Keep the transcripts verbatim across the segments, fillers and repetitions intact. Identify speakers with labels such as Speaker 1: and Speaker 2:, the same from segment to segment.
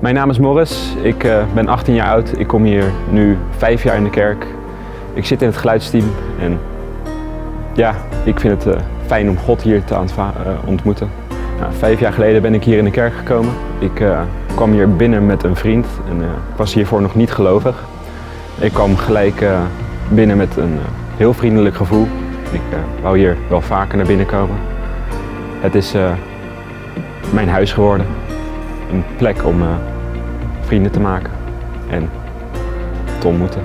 Speaker 1: Mijn naam is Morris, ik uh, ben achttien jaar oud. Ik kom hier nu vijf jaar in de kerk. Ik zit in het geluidsteam en ja, ik vind het uh, fijn om God hier te uh, ontmoeten. Nou, vijf jaar geleden ben ik hier in de kerk gekomen. Ik uh, kwam hier binnen met een vriend en uh, ik was hiervoor nog niet gelovig. Ik kwam gelijk uh, binnen met een uh, heel vriendelijk gevoel. Ik uh, wou hier wel vaker naar binnen komen. Het is uh, mijn huis geworden. Een plek om uh, vrienden te maken en te ontmoeten.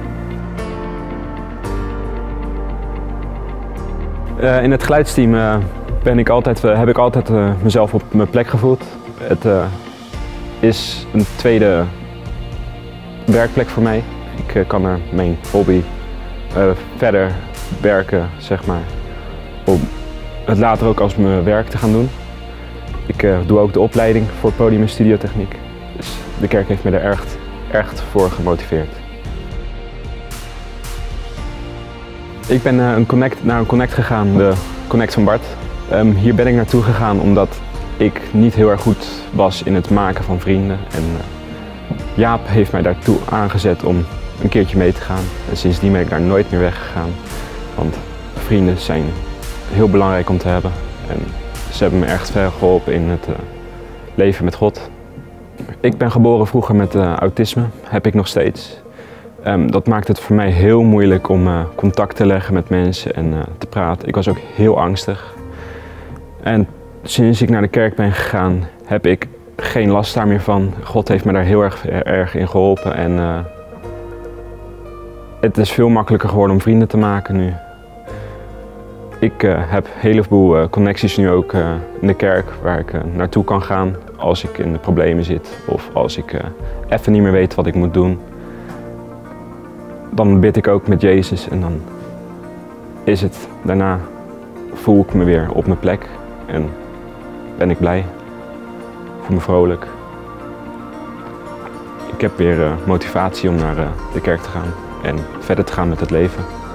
Speaker 1: Uh, in het geluidsteam uh, ben ik altijd, uh, heb ik altijd uh, mezelf op mijn plek gevoeld. Het uh, is een tweede werkplek voor mij. Ik uh, kan er mijn hobby uh, verder werken, zeg maar, om het later ook als mijn werk te gaan doen. Ik uh, doe ook de opleiding voor podium- en studiotechniek. Dus de kerk heeft me daar erg, erg voor gemotiveerd. Ik ben uh, een connect, naar een Connect gegaan, de Connect van Bart. Um, hier ben ik naartoe gegaan omdat ik niet heel erg goed was in het maken van vrienden. En uh, Jaap heeft mij daartoe aangezet om een keertje mee te gaan. En sindsdien ben ik daar nooit meer weggegaan. Want vrienden zijn heel belangrijk om te hebben. En ze hebben me echt ver geholpen in het uh, leven met God. Ik ben geboren vroeger met uh, autisme, heb ik nog steeds. Um, dat maakt het voor mij heel moeilijk om uh, contact te leggen met mensen en uh, te praten. Ik was ook heel angstig. En sinds ik naar de kerk ben gegaan, heb ik geen last daar meer van. God heeft me daar heel erg, erg in geholpen. En uh, het is veel makkelijker geworden om vrienden te maken nu. Ik uh, heb een heleboel uh, connecties nu ook uh, in de kerk waar ik uh, naartoe kan gaan als ik in de problemen zit of als ik uh, even niet meer weet wat ik moet doen. Dan bid ik ook met Jezus en dan is het, daarna voel ik me weer op mijn plek en ben ik blij, voel me vrolijk. Ik heb weer uh, motivatie om naar uh, de kerk te gaan en verder te gaan met het leven.